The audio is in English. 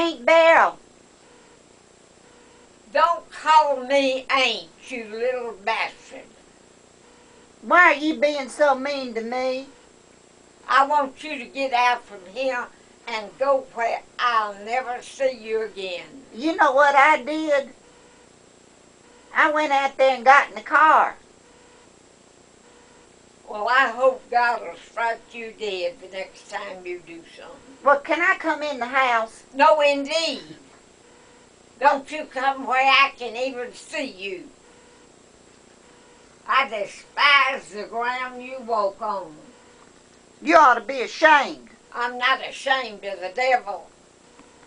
Aunt Beryl. Don't call me Aunt, you little bastard. Why are you being so mean to me? I want you to get out from here and go where I'll never see you again. You know what I did? I went out there and got in the car. Well, I hope God will strike you dead the next time you do something. Well, can I come in the house? No, indeed. Don't you come where I can even see you. I despise the ground you walk on. You ought to be ashamed. I'm not ashamed of the devil.